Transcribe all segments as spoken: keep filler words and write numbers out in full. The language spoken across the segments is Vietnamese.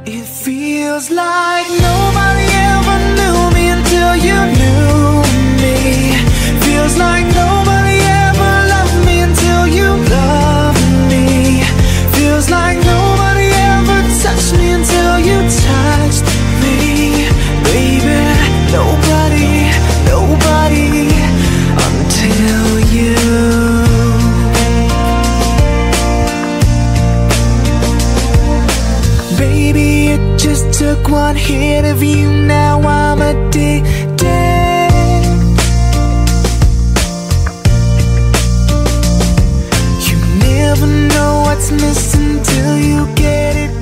It feels like nobody ever knew me until you knew me. Feels like nobody ever loved me until you loved me. Feels like nobody ever touched me until you touched me. Baby, nobody, nobody until you. Baby, it just took one hit of you, now I'm addicted. You never know what's missing till you get it.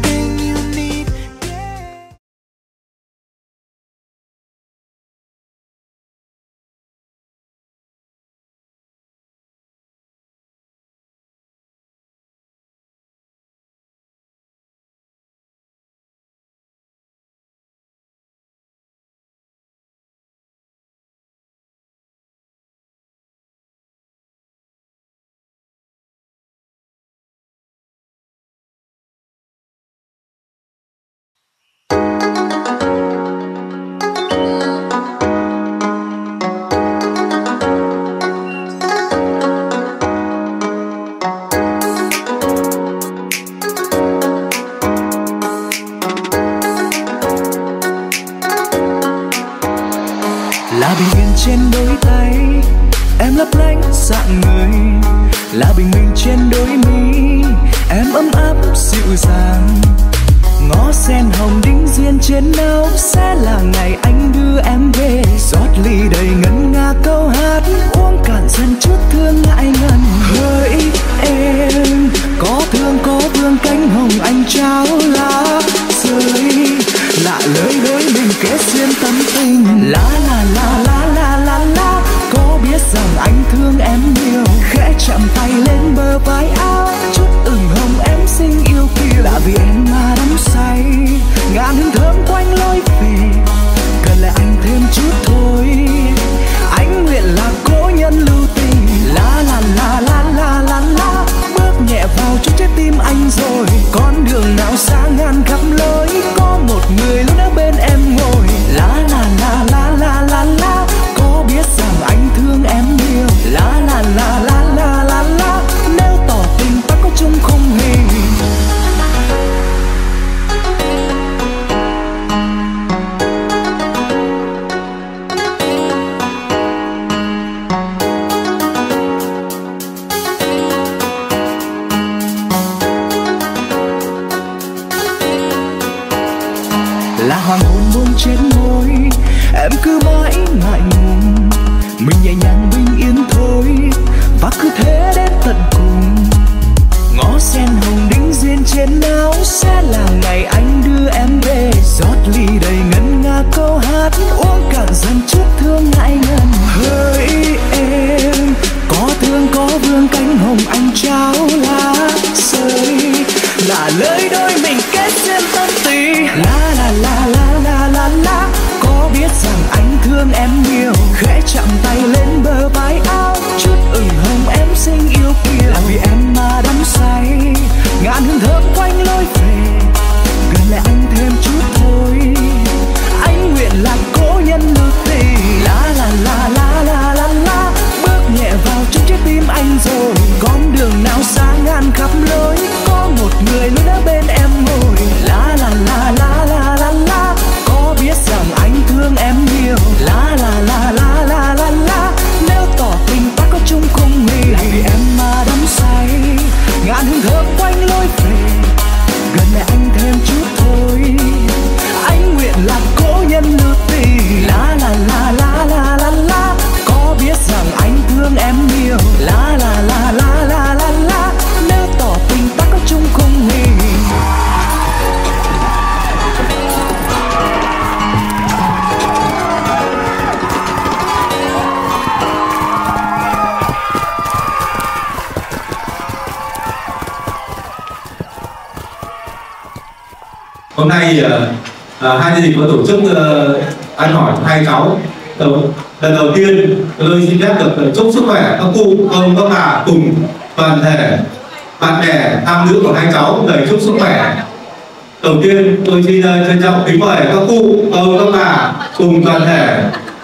Là bình yên trên đôi tay, em lấp lánh dạng người. Là bình minh trên đôi mi, em ấm áp dịu dàng. Ngó sen hồng đính duyên trên áo, sẽ là ngày anh đưa em về. Rót ly đầy ngân nga câu hát, uống cạn dần chút thương ngại ngần. Hỡi em, có thương có vương cánh hồng anh trao lá rơi. Lạ lời đôi mình kết duyên tâm tình. La la la la la la la, có biết rằng anh thương em nhiều. Khẽ chạm tay lên bờ vai áo, chút ửng hồng em xinh yêu kiều. Đã vì em mà đắm say, ngàn hương thơm quanh lối về. Cần lại anh thêm chút thôi, anh nguyện là cố nhân lưu tình. La la la la la la la, bước nhẹ vào trong trái tim anh rồi. Con đường nào xa ngàn khắp lối, có một người luôn ở bên em ngồi. La la la la la la la, có biết rằng anh thương em nhiều. La la la la la la la, nếu tỏ tình ta có chung không hề. Là hoàng hôn buông trên môi, em cứ mãi ngại ngùng. Mình nhẹ nhàng bình yên thôi, và cứ thế đến tận cùng. Ngó sen hồng đính duyên trên áo, sẽ là ngày anh đưa em về. Rót ly đầy ngân nga câu hát, uống cạn dần chút thương ngại ngần. Hỡi em, có thương có vương cánh hồng anh trao lá rơi. Là lời đôi mình kết duyên tâm tình. La la la la la la la, có biết rằng anh thương em nhiều. Khẽ chạm tay lên bờ vai áo, chút ửng hồng em xinh yêu kiều. Là vì em mà đắm say, ngàn hương thơm quanh lối về. Gần lại anh thêm chút thôi, anh nguyện là cố nhân lưu tình. La la la la la la la, bước nhẹ vào trong trái tim anh rồi. Con đường nào xa ngàn khắp lối, có một người luôn ở bên em ngồi. La la la la la la la, có biết rằng anh thương em nhiều. La la la la la la la, nếu tỏ tình ta có chung không nghi. Là vì em mà đắm say, ngàn hương thơm quanh lối về. Gần lại anh thêm chút thôi, anh nguyện là cố nhân lưu tình. La la la la la la la, có biết rằng anh thương em nhiều. La la la la la la la, nếu tỏ tình ta có chung không nghi. Hôm nay à, hai gia đình có tổ chức à, ăn hỏi hai cháu. Lần đầu tiên tôi xin phép được chúc sức khỏe các cụ, ông, các bà cùng toàn thể bạn bè tham nữ của hai cháu lời chúc sức khỏe. Đầu tiên tôi xin trân trọng kính mời các cụ, ông, các bà cùng toàn thể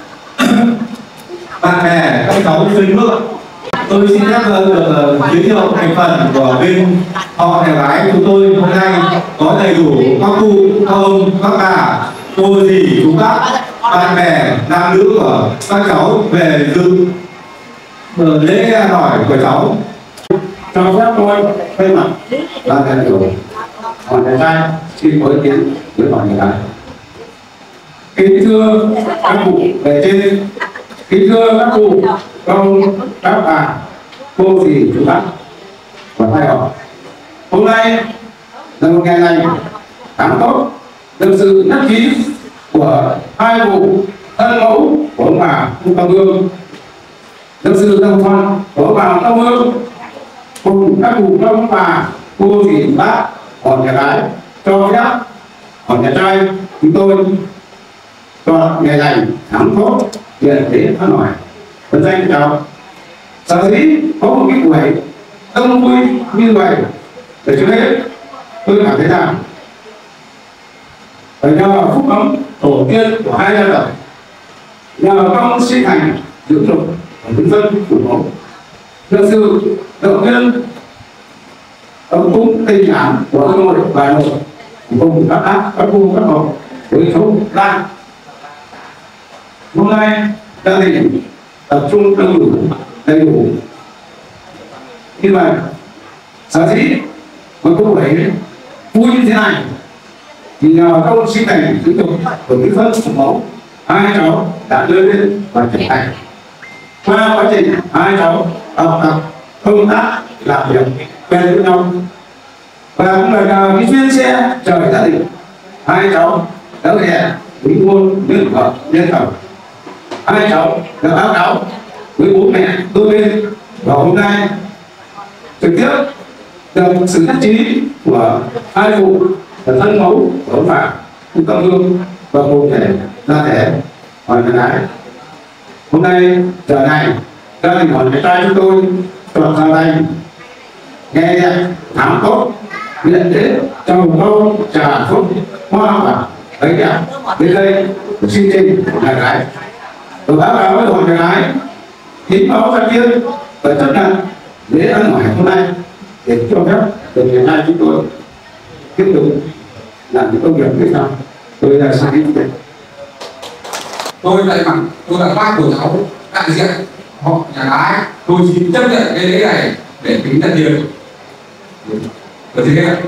bạn bè, các cháu sinh nước. Tôi xin phép được giới thiệu thành phần của bên họ nhà gái chúng tôi hôm nay có đầy đủ các cụ, các ông, các bà, cô dì, chú bác, bạn bè, nam nữ của các cháu về dự lễ hỏi của cháu. Cho phép tôi thay mặt ban đại biểu hỏi nhà trai xin có ý kiến với hỏi nhà gái. Kính thưa các cụ về trên, kính thưa các cụ, các ông, các bà, cô dì, chú bác và hai họ. Hôm nay là một ngày lành, tháng tốt, được sự nhất trí của hai cụ thân mẫu của ông bà Trung Tâm Hương, được sự đồng thuận của ông bà Tâm Hương cùng các cụ các ông bà, cô dì, bác, họ nhà gái cho phép họ nhà trai chúng tôi chọn ngày lành tháng tốt tiền đến phát hỏi vân danh chào. Sở dĩ có một cái buổi đông vui như vậy để trước hết tôi cảm thấy rằng phải nhờ phúc ấm tổ tiên của hai gia tộc, nhờ công sinh thành dưỡng dục của nhân dân của mẫu, được sự động viên ấm cúng tình cảm của ông nội bà nội cùng các bác, các cô, các cậu với cháu Lan. Hôm nay gia đình tập trung đông đủ đầy đủ như vậy. Sở dĩ mà cô ấy vui như thế này thì nhờ công sinh thành dưỡng dục của cái phân của mẫu, hai cháu đã lớn lên và trưởng thành. Qua quá trình hai cháu học tập, công tác, làm việc quen với nhau và cũng là nhờ cái duyên xe trời gia đình, hai cháu đã hẹn đính hôn nhân vợ nhân chồng. Hai cháu đã báo cáo với bố mẹ đôi bên và hôm nay trực tiếp được sự nhất trí của hai cụ là thân mẫu của ông bà Trung Tâm Hương và cụ thể gia thể hỏi nhà gái. Hôm nay giờ này gia đình hỏi nhà trai chúng tôi chọn gia đình nghe đẹp thám tốt nhận đến trồng rau trà phúc hoa quả ấy đẹp đến đây xin trình của nhà gái. Tôi báo cáo với hội nhà gái hiến máu ra tiên và chấp nhận lễ ăn hỏi hôm nay để cho phép từ ngày nay chúng tôi tiếp tục làm những công việc tiếp sau. Tôi là sang ý kiến. Tôi thay mặt, tôi là bác của cháu đại diện họ nhà gái, tôi xin chấp nhận cái lễ này để kính thân hiền. Được thế ạ.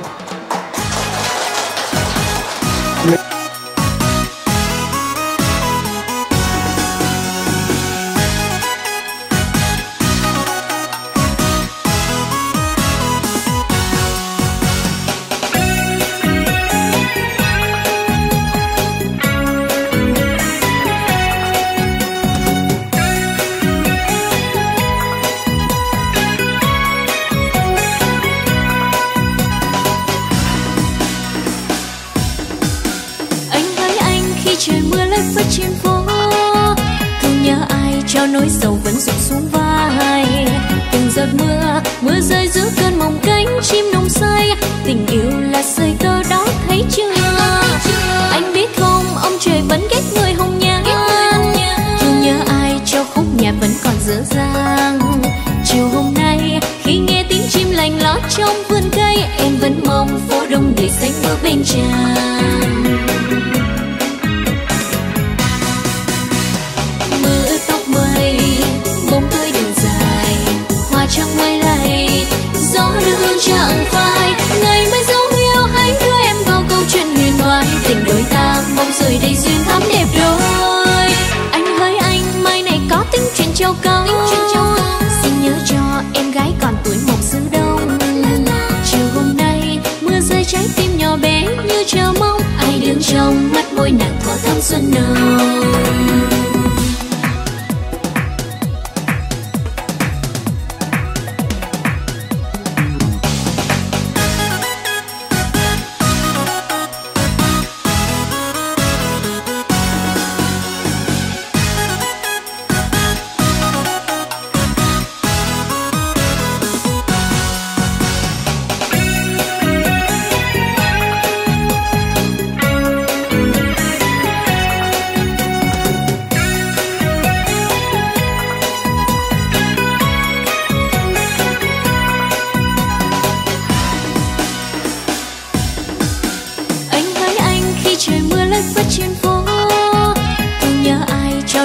Trời mưa lất phất trên phố, thương nhớ ai cho nỗi sầu vẫn rụng xuống vai. Từng giọt mưa, mưa rơi giữa cơn mộng cánh chim nồng say. Tình yêu là sợi tơ đó thấy chưa? Anh biết không, ông trời vẫn ghét người hồng nhan. Thương nhớ ai cho khúc nhạc vẫn còn dở dang. Chiều hôm nay khi nghe tiếng chim lành lót trong vườn cây, em vẫn mong phố đông đầy xanh mưa bên tràn. Bóng tôi đường dài, hoa trăng mây lay, gió đưa chẳng phai. Ngày mới dấu yêu hãy đưa em vào câu chuyện huyền thoại. Tình đôi ta mong rồi đây duyên thắm đẹp đôi. Anh hỡi anh, mai này có tính chuyện trao câu. Xin nhớ cho em gái còn tuổi mộng xứ đông. Chiều hôm nay mưa rơi trái tim nhỏ bé như chờ mong. Ai đứng trong mắt môi nàng thuở thanh xuân nồng.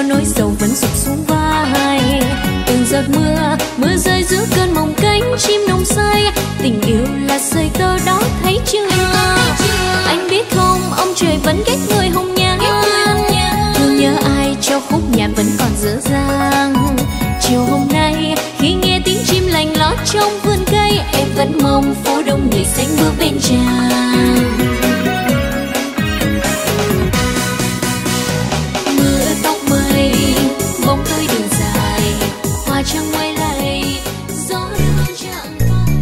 cho nỗi sầu vẫn sụp xuống vai. Từng giọt mưa, mưa rơi giữa cơn mộng cánh chim nồng say. Tình yêu là sợi tơ đó thấy chưa? Anh biết không, ông trời vẫn ghét người hồng nhan. Thương nhớ ai cho khúc nhạc vẫn còn dở dang. Chiều hôm nay khi nghe tiếng chim lành lót trong vườn cây, em vẫn mong phố đông người xanh bước bên tràn. Mưa tóc mây bóng tôi đường dài, hoa trăng ngoài lầy gió đưa chạm vai.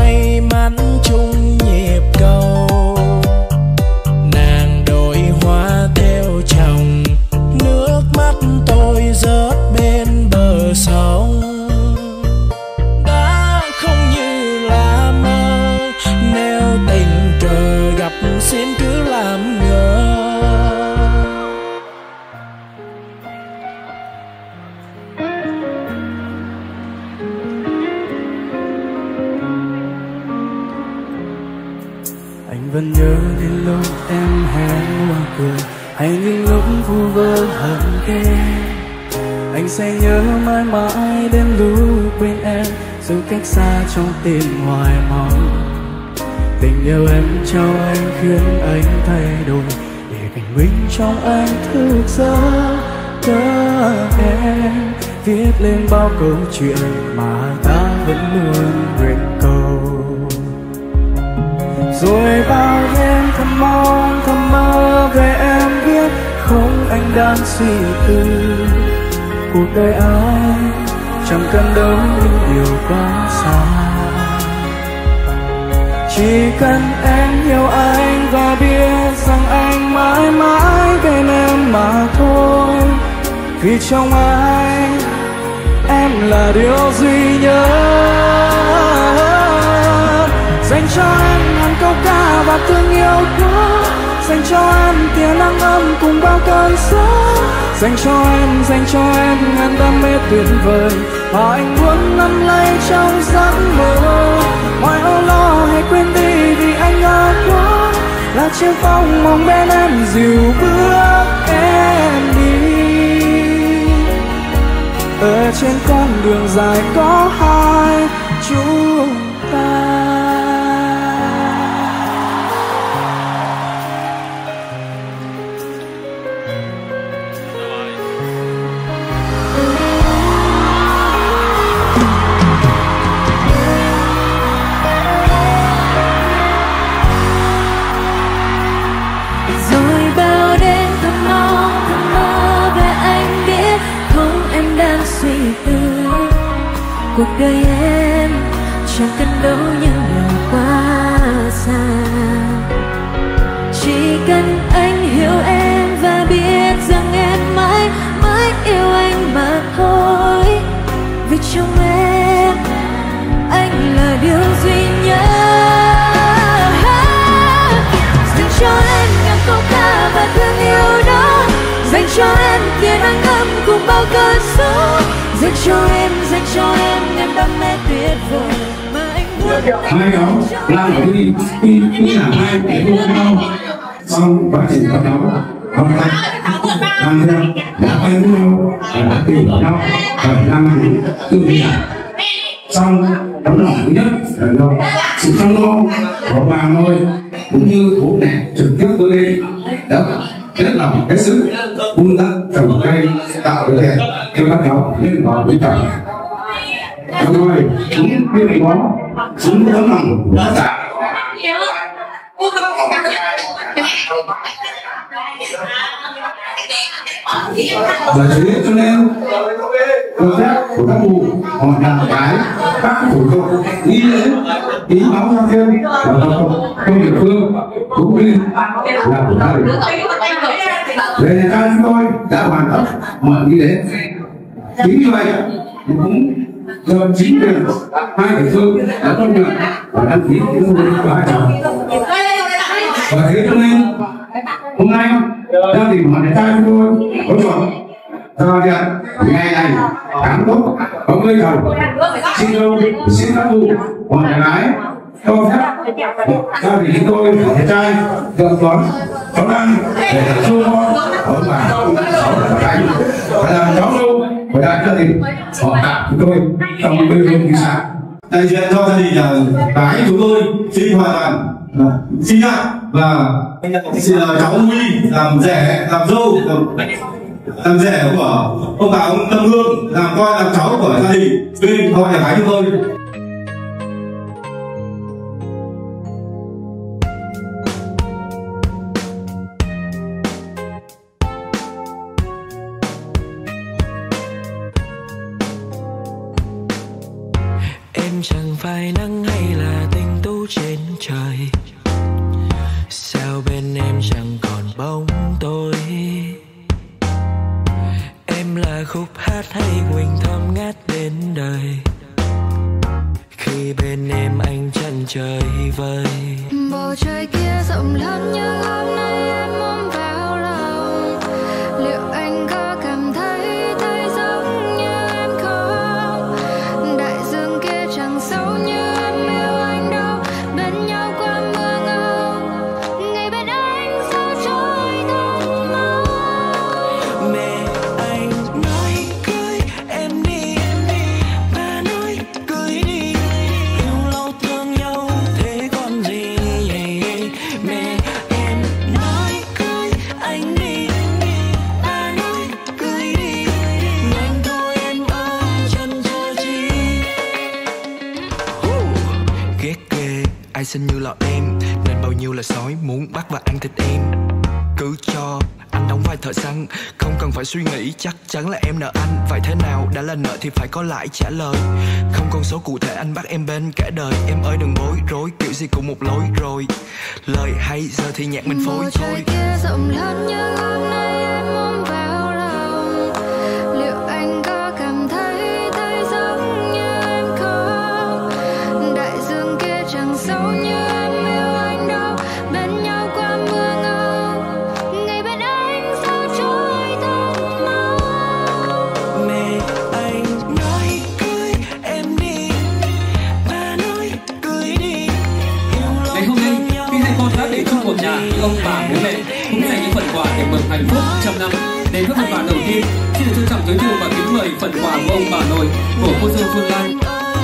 hoa hay những lúc vu vơ hờn ghen. Anh sẽ nhớ mãi mãi đến lúc bên em, dù cách xa trong tim hoài mong. Tình yêu em cho anh khiến anh thay đổi, để bình minh trong anh thức giấc. Nhớ em viết lên bao câu chuyện mà ta vẫn luôn nguyện cầu. Rồi bao đêm thầm mong thầm mơ về em biết không anh đang suy tư. Cuộc đời ai chẳng cần đâu những điều quá xa, chỉ cần em hiểu anh và biết rằng anh mãi mãi bên em mà thôi. Vì trong anh em là điều duy nhất, dành cho em ngàn câu ca và thương yêu quá, dành cho em tia nắng ấm cùng bao cơn gió, dành cho em, dành cho em ngàn đam mê tuyệt vời mà anh muốn nắm lấy trong giấc mơ. Mọi âu lo hãy quên đi vì anh ngỡ quá, là chiếc phong mong bên em dìu bước em đi. Ở trên con đường dài có hai chúng ta. Rồi bao đêm thầm mong thầm mơ về anh biết không em đang suy tư. Cuộc đời em chẳng cần đâu những điều quá xa, chỉ cần anh hiểu em và biết rằng em mãi mãi yêu anh mà thôi. Vì trong em anh là điều duy nhất, dành cho em ngàn câu ca và thương yêu đó, dành cho em tia nắng ấm cùng bao cơn gió, dành cho em, dành cho em ngàn đam mê tuyệt vời mà anh muốn. Hai đó làm ở đi khi khi là hai để yêu nhau, xong quá trình gặp nhau con tay làm theo đã quen nhau và đã tìm nhau và làm tự nhiên. Xong tấm lòng thứ nhất là đâu sự chăm lo của bà nội cũng như bố mẹ trực tiếp tôi lên đó hết lòng hết sức vun đắp trồng cây tạo điều kiện cho các cháu lên vào với chồng. Rồi chúng biết có chúng tấm lòng của tất cả. Và thế cho nên cơ phép của các cụ họ làm cái các thủ tục nghi lễ ký báo giao thêm và công địa phương cũng như là của gia đình. Về nhà trai chúng tôi đã hoàn tất mọi nghi lễ. Chính như vậy cũng do chính quyền hai địa phương đã công nhận và đăng ký những người của hai cháu. Và thế cho nên hôm nay gia đình họ nhà trai chúng tôi có chọn cho điện ngày này tháng tốt có cây đầu xin dâu xin các cụ hoặc nhà gái cho phép gia đình chúng tôi nhà trai được đón đón ăn để cho con ở bà cháu cánh và làm cháu dâu của đại gia đình họ cả chúng tôi trong quê hương kỳ xã. Đại diện cho gia đình nhà gái chúng tôi xin hoàn toàn xin nhận và xin cháu Huy làm rể làm dâu làm, làm rể của ông bà ông Tâm Hương, làm con làm cháu của gia đình bên họ nhà gái chúng tôi. Em chẳng phải nắng hay là tinh tú trên trời, sao bên em chẳng còn bóng tối. Em là khúc hát hay quỳnh thơm ngát bên đời, khi bên em anh chân trời vơi. Bầu trời kia rộng lớn nhưng hôm nay em ôm vào lòng, liệu anh có cảm thấy thấy giống như em không? Đại dương kia chẳng sâu như em yêu anh đâu, bên nhau qua mưa ai xinh như là em, nên bao nhiêu là sói muốn bắt và ăn thịt em. Cứ cho anh đóng vai thợ săn, không cần phải suy nghĩ, chắc chắn là em nợ anh. Vậy thế nào đã là nợ thì phải có lãi trả lời. Không con số cụ thể anh bắt em bên cả đời. Em ơi đừng bối rối, kiểu gì cũng một lối rồi. Lời hay giờ thì nhạc mình phối thôi. Bầu trời kia rộng lớn nhưng hôm nay em ôm vào lòng. Liệu anh có cảm thấy thấy giống như em không? Đại dương kia chẳng sâu như em yêu anh đâu. Bên nhau qua mưa ngâu, ngày bên anh sao trôi thật mau. Mẹ anh nói cưới em đi, ba nói cưới đi. Ngày hôm nay, khi hai con đã đến chung một nhà với ông bà bố mẹ, cũng dành những phần quà để mừng hạnh phúc trăm năm. Đến với phần quà đầu tiên, xin được trân trọng giới thiệu và kính mời phần quà của ông bà nội của cô dâu Phương Lan.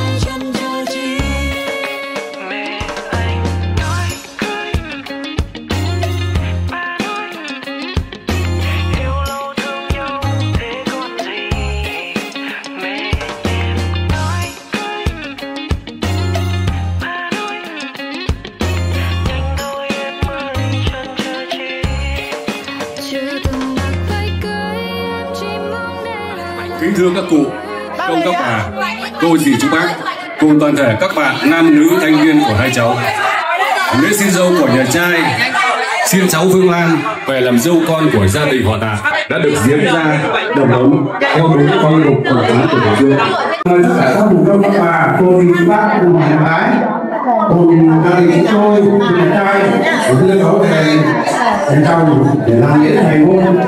Kính thưa các cụ, các ông các bà, cô dì chú bác, cùng toàn thể các bạn nam nữ thanh niên của hai cháu, lễ xin dâu của nhà trai xin cháu Phương Lan về làm dâu con của gia đình họ Tạ đã được diễn ra đầm ấm theo đúng phong tục tập quán của địa phương. Mời tất cả các cụ các ông bà, cô dì chú bác cùng nhà gái, cùng gia đình chúng tôi, cùng nhà trai, cùng đưa cháu về nhà chồng để làm lễ thành hôn.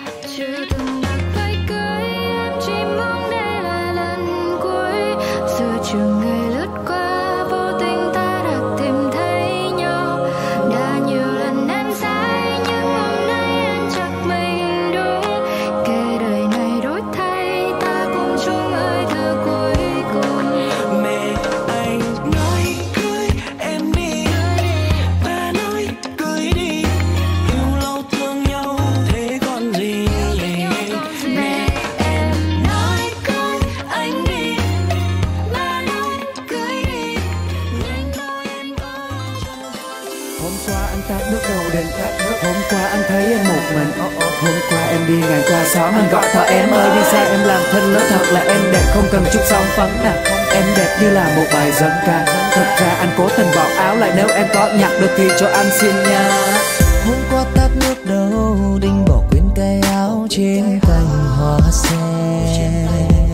Hôm qua anh thấy em một mình, hôm qua em đi ngang qua xóm anh gọi thọ em ơi, nhưng sao em làm thân nó thật là em đẹp không cần chút son phấn nào. Em đẹp như là một bài dân ca, thật ra anh cố tình bỏ áo lại, nếu em có nhặt được thì cho anh xin nha. Hôm qua tắt nước đầu đinh bỏ quên cái áo trên cành hoa sen.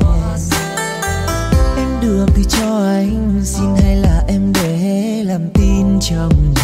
Em được thì cho anh xin hay là em để làm tin trong nhà.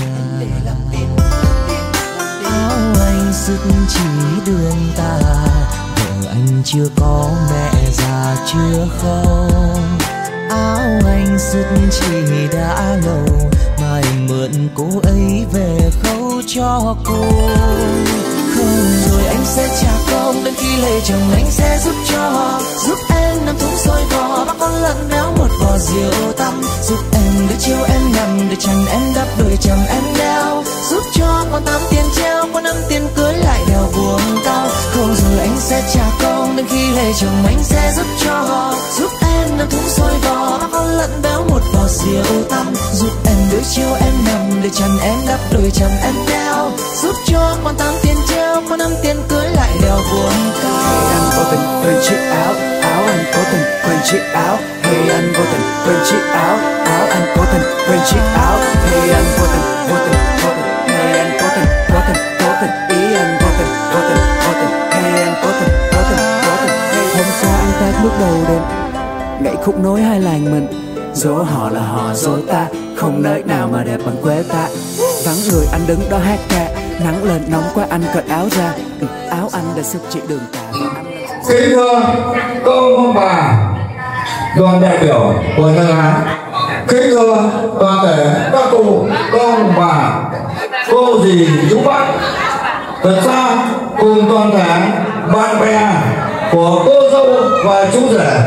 Áo anh sức chỉ đường ta, vợ anh chưa có mẹ già chưa không. Áo anh sức chỉ đã lâu mà em mượn cô ấy về khâu cho cô. Không rồi anh sẽ trả công, đến khi lấy chồng anh sẽ giúp cho, giúp em nằm thúng xôi gò, bắt con lợn béo một bò rượu tăm, giúp em để chiều em nằm để chăn em đắp đôi chầm em đeo, giúp cho con tám tiền treo, con năm tiền cưới lại đèo buông cao. Không rồi anh sẽ trả công, đến khi lấy chồng anh sẽ giúp cho, giúp em nằm thúng xôi gò, bắt con lợn béo một bò rượu tăm, giúp em để chiều em nằm để chăn em đắp đôi chầm em đeo, giúp cho con tám tiền treo, con năm tiền cưới lại đèo buông cao. Hey anh vô tình quên chiếc áo, áo anh cố tình quên chiếc áo. Hey anh vô tình quên chiếc áo, áo anh cố tình quên chiếc áo. Hey anh vô tình, vô tình, vô tình. Hey anh cố tình, cố tình, cố tình. Ý anh vô tình, vô tình, vô tình. Hey anh cố tình, cố tình, cố tình. Hey hôm qua anh tát bước đầu đêm, gãy khúc nối hai làng mình. Dỗ họ là họ dỗ ta, không nơi nào mà đẹp bằng quê ta. Vắng người anh đứng đó hát ca, nắng lên nóng quá anh cởi áo ra. Ừ, áo anh đã sức chỉ đường tà. Kính thưa các ông bà, đoàn đại biểu của nhà gái, kính thưa toàn thể các cụ, các ông bà, cô dì chú bác, thật ra cùng toàn thể bạn bè của cô dâu và chú rể,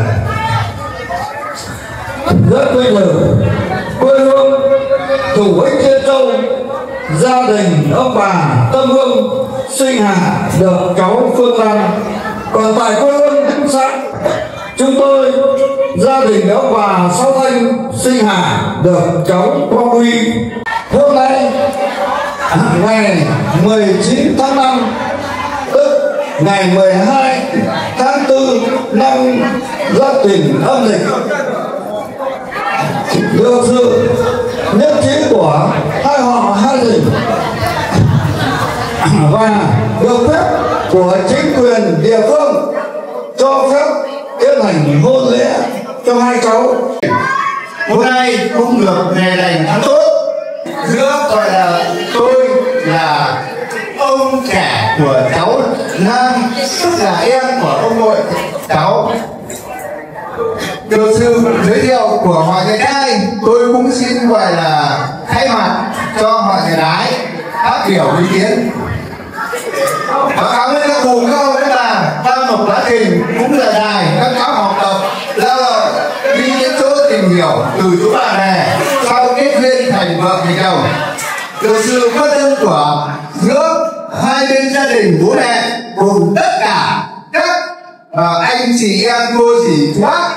rất vinh dự quê hương thủ ích Thiên Châu, gia đình ông bà Tâm Hương sinh hạ được cháu Phương Lan. Còn tại quê hương xã chúng tôi gia đình ở Hòa Sáu Thanh Sinh Hà được cháu Quang Huy. Hôm nay ngày mười chín tháng năm, tức ngày mười hai tháng tư năm Giáp Thìn âm lịch, được sự nhất trí của hai họ hai tỉnh và được phép của chính quyền địa phương cho phép tiến hành hôn lễ cho hai cháu. Hôm nay cũng được ngày lành tháng tốt, giữa gọi là tôi là ông cả của cháu Nam, tức là em của ông nội cháu. Được sự giới thiệu của họ nhà trai, tôi cũng xin gọi là thay mặt cho họ nhà gái phát biểu ý kiến. Báo cáo với các cụ các ông các bà, tam mộc lá trình cũng là đài các cháu học tập lao động đi đến chỗ tìm hiểu từ chỗ bạn bè, sau kết duyên thành vợ thành chồng. Được sự quan tâm của giữa hai bên gia đình bố mẹ cùng tất cả các uh, anh chị em cô dì chú bác,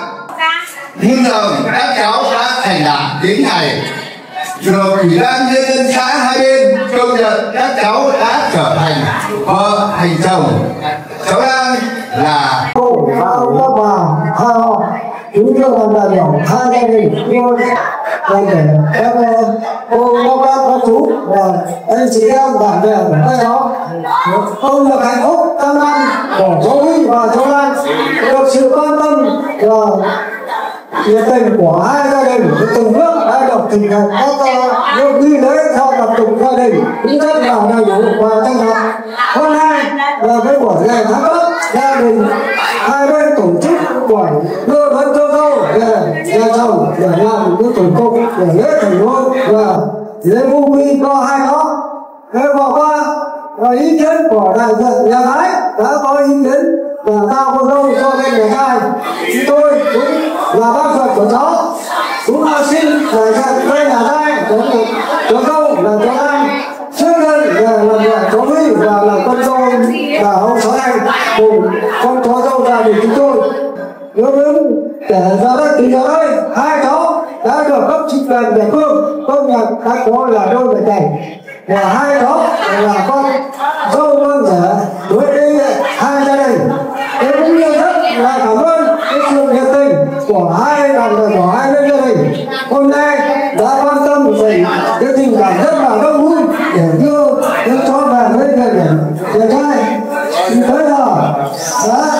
nhưng giờ các cháu đã thành đạt đến ngày được ủy ban nhân dân xã hai bên công nhận các cháu đã trở thành vợ thành chồng. Cháu đang là cô và ông các bà hai họ chúng tôi làm đại biểu hai gia đình luôn và để các cô các bác các chú và anh chị em bạn bè của các cháu ông được hạnh phúc trăm năm của cháu Huy và cháu Lan, được sự quan tâm và nhiệt tình của hai gia đình từng bước đã được thực hiện các nước nghi lễ theo tập tục gia đình cũng rất là đầy đủ và trang trọng. Hôm nay là cái buổi ngày tháng tốt, gia đình hai bên tổ chức buổi đưa đón cho dâu về nhà chồng để làm cái thủ tục để lễ thành hôn và lễ vu quy cho hai nó. Thế vừa qua và ý kiến của đại diện nhà gái đã có ý kiến và giao con dâu cho bên nhà trai. Chúng tôi cũng là bác Phật của cháu cũng là xin đại diện bên nhà trai cho dâu là cháu Lan trước lên về làm vợ cháu Huy và làm con dâu là ông Sáu Anh cùng con cháu dâu gia đình chúng tôi. Nếu đến để ra đất thì ở đây hai cháu đã được cấp chính quyền địa phương công nhận các cháu là đôi vợ chồng và hai cháu là con dâu con rể đối với hai gia đình. Tôi cũng như rất là cảm ơn cái sự nhiệt tình của hai đoàn người của hai bên gia đình hôm nay đã quan tâm về cái tình cảm rất là đông vui để đưa đưa cho về với người để để trai. Thì thế là đã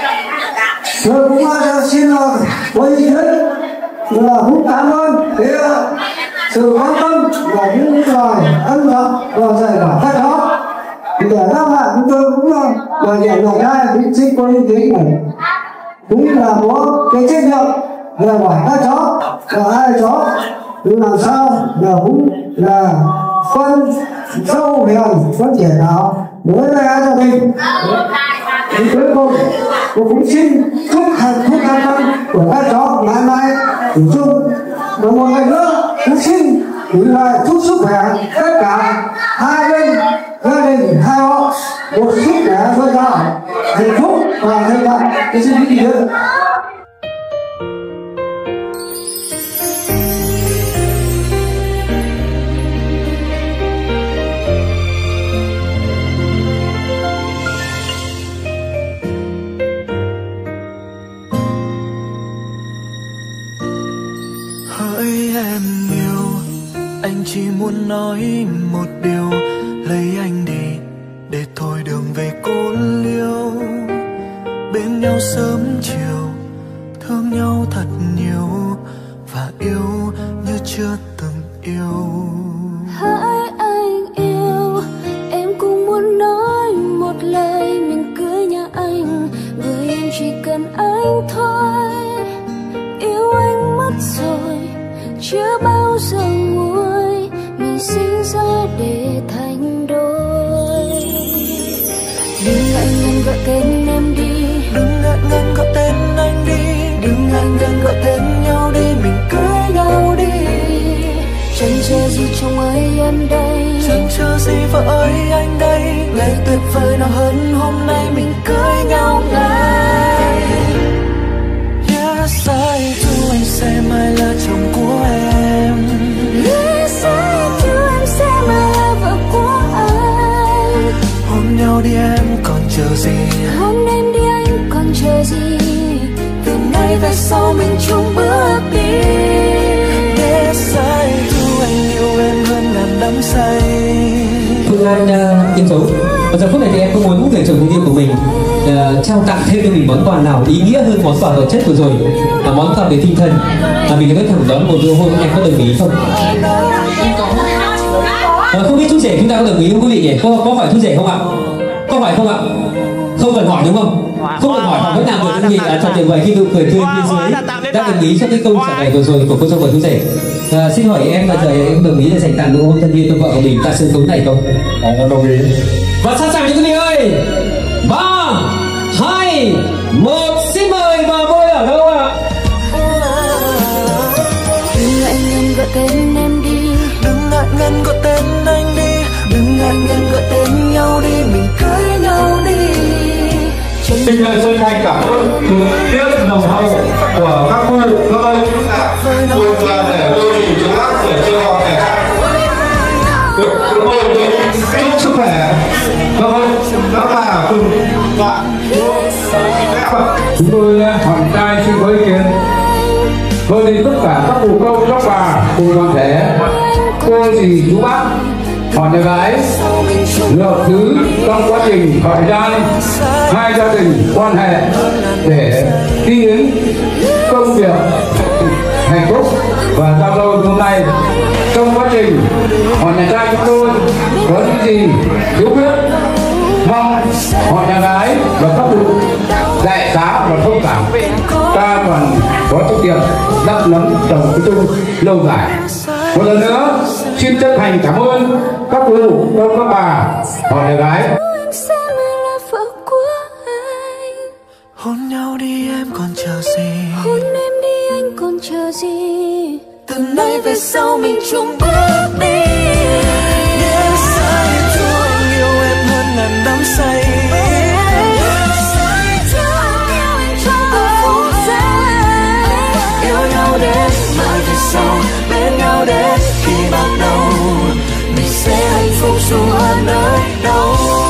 tôi cũng xin có ý kiến là cũng cảm ơn cái sự quan tâm và những lời ân cần và dạy bảo các cháu. Để các bạn chúng tôi cũng là nhận lời trai cũng xin có ý kiến này cũng là có cái trách nhiệm về hỏi các cháu và hai cháu làm sao là cũng là con dâu hiền con trẻ nào đối với hai gia đình. Thì cuối cùng tôi cũng xin chúc hạnh phúc an tâm của các cháu mãi mãi cùng chung. Và một lần nữa cũng xin gửi lời chúc sức khỏe tất cả hai bên gia đình hai họ một sức khỏe dồi dào hạnh phúc và thành đạt. Tôi xin ý kiến. Em yêu anh chỉ muốn nói một điều, lấy anh đi để thôi đường về cô liêu. Bên nhau sớm chiều, thương nhau thật nhiều và yêu như chưa từng yêu. Hỡi anh yêu, em cũng muốn nói một lời mình cưới nhà anh, người em chỉ cần anh thôi. Yêu anh mất rồi chưa bao giờ nguôi, mình sinh ra để thành đôi. Đừng ngại ngần gọi tên em đi, đừng ngại ngần gọi tên anh đi, đừng ngại ngần gọi tên nhau đi, mình cưới nhau đi. Chẳng chờ gì chồng ơi em đây, chẳng chờ gì vợ ơi anh đây, ngày tuyệt vời nào hơn hôm nay mình cưới nhau ngay. Yes. sai thu anh sẽ mãi là chồng của em. Lẽ sai thu em sẽ mãi là vợ của anh. Hôn nhau đi em còn chờ gì? Hôn em đi anh còn chờ gì? Từ nay về sau mình chung bước đi. Lẽ sai thu anh yêu em hơn ngàn đắm say. Phương An uh, Yên Dấu, vào giờ phút này thì em có muốn người chồng yêu của mình uh, trao tặng thêm cho mình món quà nào ý nghĩa hơn món quà vật chất vừa rồi, là món quà về tinh thần, là mình có thẳng đón một nụ hôn, anh có đồng ý không? À, không biết chú rể chúng ta có đồng ý không quý vị nhỉ? Có, có hỏi chú rể không ạ? Có hỏi không ạ? Không cần hỏi đúng không? Không cần hỏi, họ vẫn làm được những gì thật tuyệt vời khi nụ cười tươi phía dưới đã đồng ý cho cái câu trả lời vừa rồi của cô dâu và chú rể. À, xin hỏi em là giờ em đồng ý là dành tặng nụ hôn thân yêu cho vợ của mình tại sân khấu này không? Em đồng ý. Và sẵn sàng cho quý vị ơi, ba, hai, một, xin mời bà Vôi ở đâu ạ? Đừng ngại ngần gọi tên em đi, đừng ngại ngần gọi tên anh đi, đừng ngại ngần gọi tên nhau đi, mình cưới nhau đi. Xin chân thành cảm ơn sự tiếp nồng hậu của các cô, các anh buồn là để tôi nhìn chúng bác để cho họ thể chúng tôi chúc sức khỏe các anh, các bà cùng bạn. Chúng tôi hoàng trai xin có ý kiến. Thôi thì tất cả các cụ công, các bà cùng đoàn thể, cô dì chú bác, họ nhà gái lượng thứ trong quá trình thời gian hai gia đình quan hệ để đi đến công việc hạnh phúc và giao lưu hôm nay. Trong quá trình họ nhà trai chúng tôi có những gì thiếu khuyết, mong họ nhà gái và các cụ đại giá và thông cảm, ta còn có trách nhiệm đắp nắm trồng cái chung lâu dài. Một lần nữa xin chân thành cảm ơn các cụ, các bà, họ nhà gái. em sẽ mãi là vợ của anh. Hôn nhau đi em còn chờ gì? Hôn em đi anh còn chờ gì? Từ nay về sau mình chung bước đi. Nếu sai thu anh yêu em hơn ngàn đắm say. Sai thu anh yêu anh trong từng phút giây. Yêu nhau đến mãi về sau, bên nhau đến khi bạc đầu. Mình sẽ hạnh phúc dù ở nơi đâu.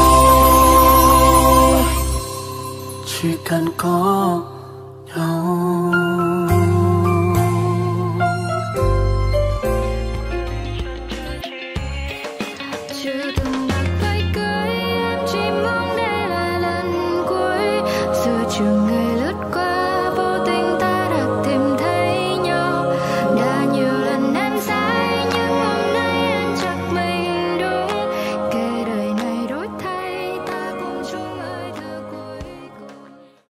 Chỉ cần có nhau. Chưa từng đặt tay cưới em, chỉ mong đây là lần cuối. Giờ chưa